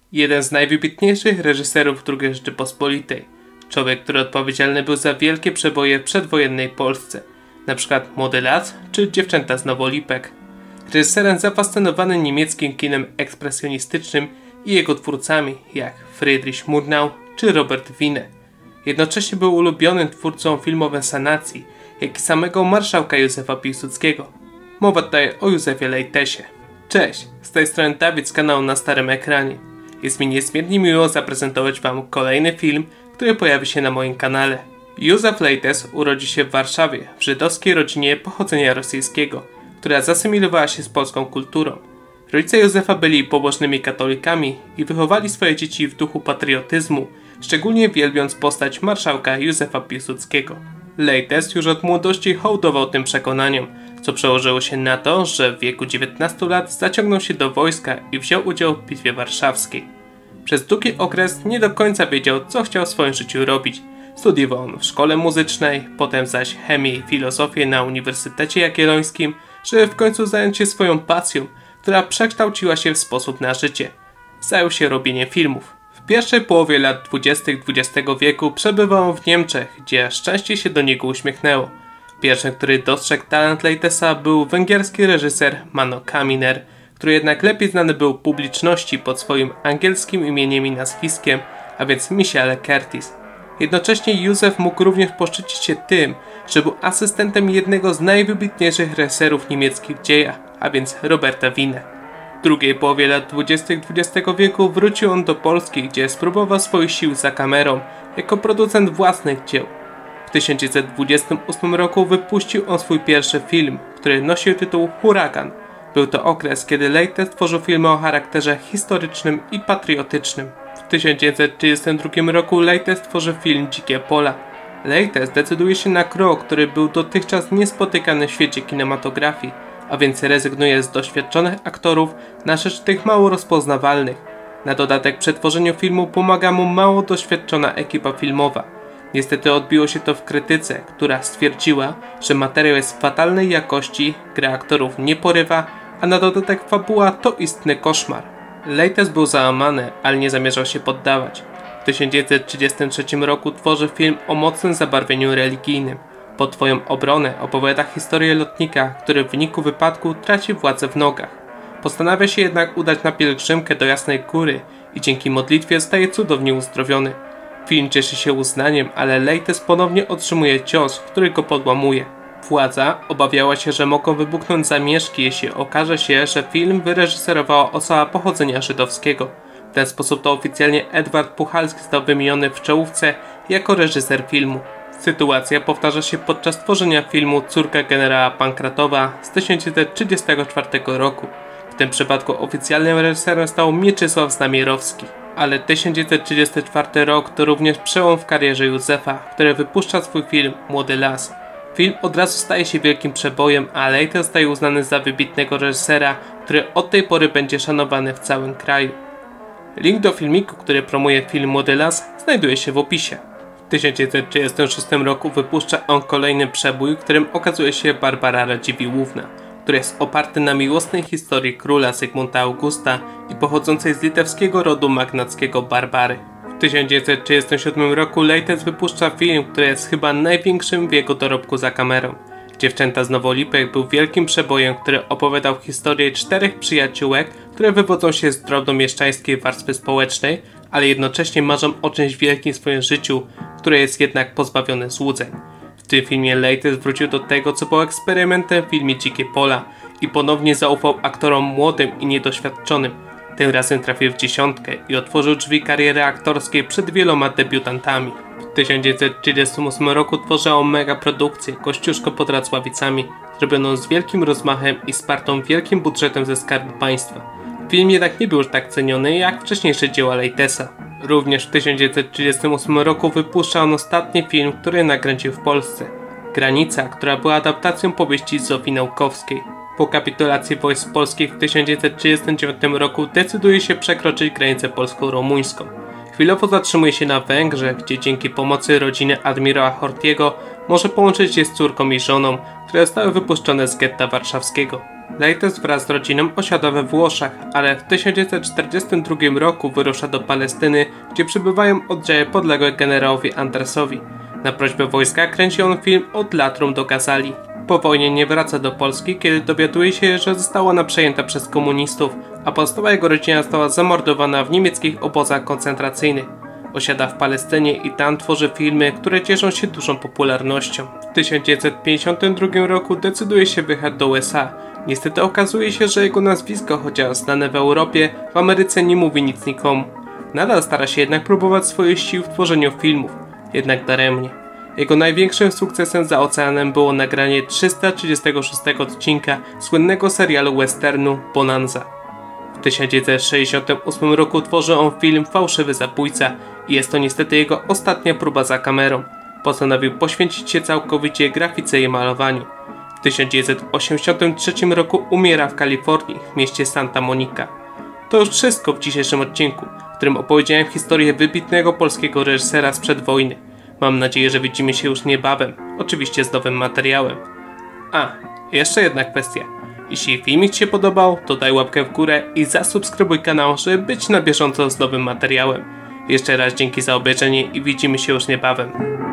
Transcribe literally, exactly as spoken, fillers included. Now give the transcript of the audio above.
Jeden z najwybitniejszych reżyserów drugiej Rzeczypospolitej. Człowiek, który odpowiedzialny był za wielkie przeboje w przedwojennej Polsce, np. Młody las czy Dziewczęta z Nowolipek. Reżyserem zafascynowany niemieckim kinem ekspresjonistycznym i jego twórcami jak Friedrich Murnau czy Robert Wiene. Jednocześnie był ulubionym twórcą filmowym sanacji, jak i samego marszałka Józefa Piłsudskiego. Mowa tutaj o Józefie Lejtesie. Cześć, z tej strony Dawid z kanału Na Starym Ekranie. Jest mi niezmiernie miło zaprezentować Wam kolejny film, który pojawi się na moim kanale. Józef Lejtes urodził się w Warszawie, w żydowskiej rodzinie pochodzenia rosyjskiego, która zasymilowała się z polską kulturą. Rodzice Józefa byli pobożnymi katolikami i wychowali swoje dzieci w duchu patriotyzmu, szczególnie wielbiąc postać marszałka Józefa Piłsudskiego. Lejtes już od młodości hołdował tym przekonaniom, co przełożyło się na to, że w wieku dziewiętnastu lat zaciągnął się do wojska i wziął udział w Bitwie Warszawskiej. Przez długi okres nie do końca wiedział, co chciał w swoim życiu robić. Studiował on w szkole muzycznej, potem zaś chemię i filozofię na Uniwersytecie Jagiellońskim, żeby w końcu zająć się swoją pasją, która przekształciła się w sposób na życie. Zajął się robieniem filmów. W pierwszej połowie lat dwudziestych dwudziestego wieku przebywał w Niemczech, gdzie szczęście się do niego uśmiechnęło. Pierwszym, który dostrzegł talent Lejtesa, był węgierski reżyser Mano Kaminer, który jednak lepiej znany był publiczności pod swoim angielskim imieniem i nazwiskiem, a więc Michele Curtis. Jednocześnie Józef mógł również poszczycić się tym, że był asystentem jednego z najwybitniejszych reżyserów niemieckich w dziejach, a więc Roberta Wiene. W drugiej połowie lat dwudziestych dwudziestego wieku wrócił on do Polski, gdzie spróbował swoich sił za kamerą jako producent własnych dzieł. W tysiąc dziewięćset dwudziestym ósmym roku wypuścił on swój pierwszy film, który nosił tytuł Huragan. Był to okres, kiedy Lejtes tworzył filmy o charakterze historycznym i patriotycznym. W tysiąc dziewięćset trzydziestym drugim roku Lejtes tworzy film Dzikie Pola. Lejtes decyduje się na krok, który był dotychczas niespotykany w świecie kinematografii, a więc rezygnuje z doświadczonych aktorów na rzecz tych mało rozpoznawalnych. Na dodatek przy tworzeniu filmu pomaga mu mało doświadczona ekipa filmowa. Niestety odbiło się to w krytyce, która stwierdziła, że materiał jest fatalnej jakości, gra aktorów nie porywa, a na dodatek fabuła to istny koszmar. Lejtes był załamany, ale nie zamierzał się poddawać. W tysiąc dziewięćset trzydziestym trzecim roku tworzy film o mocnym zabarwieniu religijnym. Pod Twoją obronę opowiada historię lotnika, który w wyniku wypadku traci władzę w nogach. Postanawia się jednak udać na pielgrzymkę do Jasnej Góry i dzięki modlitwie zostaje cudownie uzdrowiony. Film cieszy się uznaniem, ale Lejtes ponownie otrzymuje cios, który go podłamuje. Władza obawiała się, że mogą wybuchnąć zamieszki, jeśli okaże się, że film wyreżyserowała osoba pochodzenia żydowskiego. W ten sposób to oficjalnie Edward Puchalski został wymieniony w czołówce jako reżyser filmu. Sytuacja powtarza się podczas tworzenia filmu Córka generała Pankratowa z tysiąc dziewięćset trzydziestego czwartego roku. W tym przypadku oficjalnym reżyserem stał Mieczysław Znamierowski. Ale tysiąc dziewięćset trzydziesty czwarty rok to również przełom w karierze Józefa, który wypuszcza swój film Młody las. Film od razu staje się wielkim przebojem, a Lejtes zostaje uznany za wybitnego reżysera, który od tej pory będzie szanowany w całym kraju. Link do filmiku, który promuje film Młody las, znajduje się w opisie. W tysiąc dziewięćset trzydziestym szóstym roku wypuszcza on kolejny przebój, w którym okazuje się Barbara Radziwiłłówna, który jest oparty na miłosnej historii króla Zygmunta Augusta i pochodzącej z litewskiego rodu magnackiego Barbary. W tysiąc dziewięćset trzydziestym siódmym roku Lejtes wypuszcza film, który jest chyba największym w jego dorobku za kamerą. Dziewczęta z Nowolipek był wielkim przebojem, który opowiadał historię czterech przyjaciółek, które wywodzą się z drobnomieszczańskiej warstwy społecznej, ale jednocześnie marzą o czymś wielkim w swoim życiu, które jest jednak pozbawione złudzeń. W tym filmie Lejtes wrócił do tego, co było eksperymentem w filmie Dzikie Pola i ponownie zaufał aktorom młodym i niedoświadczonym. Tym razem trafił w dziesiątkę i otworzył drzwi kariery aktorskiej przed wieloma debiutantami. W tysiąc dziewięćset trzydziestym ósmym roku tworzył megaprodukcję Kościuszko pod Racławicami, zrobioną z wielkim rozmachem i wspartą wielkim budżetem ze Skarbu Państwa. Film jednak nie był już tak ceniony jak wcześniejsze dzieła Lejtesa. Również w tysiąc dziewięćset trzydziestym ósmym roku wypuszczał on ostatni film, który nakręcił w Polsce. Granica, która była adaptacją powieści Zofii Naukowskiej. Po kapitulacji wojsk polskich w tysiąc dziewięćset trzydziestym dziewiątym roku decyduje się przekroczyć granicę polsko-rumuńską. Chwilowo zatrzymuje się na Węgrzech, gdzie dzięki pomocy rodziny admirała Horthyego może połączyć się z córką i żoną, które zostały wypuszczone z getta warszawskiego. Leites wraz z rodziną osiada we Włoszech, ale w tysiąc dziewięćset czterdziestym drugim roku wyrusza do Palestyny, gdzie przybywają oddziały podległe generałowi Andersowi. Na prośbę wojska kręci on film Od Latrum do Gazali. Po wojnie nie wraca do Polski, kiedy dowiaduje się, że została ona przejęta przez komunistów, a pozostała jego rodzina została zamordowana w niemieckich obozach koncentracyjnych. Osiada w Palestynie i tam tworzy filmy, które cieszą się dużą popularnością. W tysiąc dziewięćset pięćdziesiątym drugim roku decyduje się wyjechać do U S A. Niestety okazuje się, że jego nazwisko, chociaż znane w Europie, w Ameryce nie mówi nic nikomu. Nadal stara się jednak próbować swoich sił w tworzeniu filmów, jednak daremnie. Jego największym sukcesem za oceanem było nagranie trzysta trzydziestego szóstego odcinka słynnego serialu westernu Bonanza. W tysiąc dziewięćset sześćdziesiątym ósmym roku tworzy on film Fałszywy zabójca i jest to niestety jego ostatnia próba za kamerą. Postanowił poświęcić się całkowicie grafice i malowaniu. W tysiąc dziewięćset osiemdziesiątym trzecim roku umiera w Kalifornii, w mieście Santa Monica. To już wszystko w dzisiejszym odcinku, w którym opowiedziałem historię wybitnego polskiego reżysera sprzed wojny. Mam nadzieję, że widzimy się już niebawem, oczywiście z nowym materiałem. A, jeszcze jedna kwestia. Jeśli filmik Ci się podobał, to daj łapkę w górę i zasubskrybuj kanał, żeby być na bieżąco z nowym materiałem. Jeszcze raz dzięki za obejrzenie i widzimy się już niebawem.